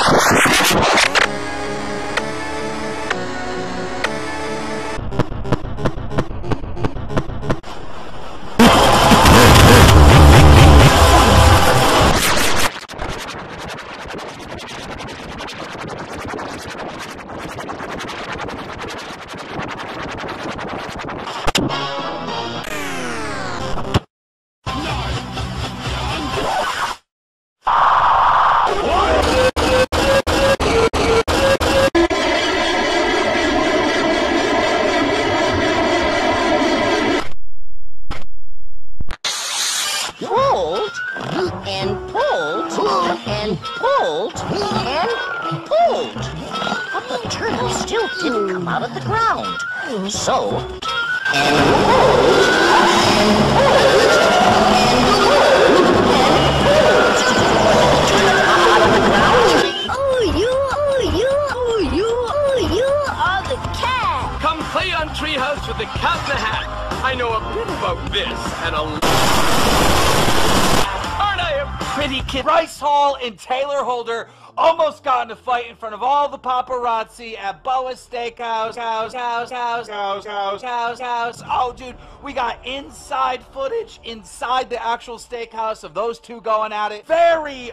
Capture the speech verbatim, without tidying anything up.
Pulled and pulled and pulled and pulled. But the turtle still didn't come out of the ground. So, and pulled and pulled and pulled and pulled. The turtle come out of the ground. Oh, you, oh, you, oh, you, oh, you are the cat. Come play on Treehouse with the Cat in the Hat. I know a bit about this and a lot. Aren't I a pretty kid? Bryce Hall and Taylor Holder almost got in a fight in front of all the paparazzi at Boa's Steakhouse. House, house, house, house, house, house, house. Oh, dude, we got inside footage inside the actual steakhouse of those two going at it. Very.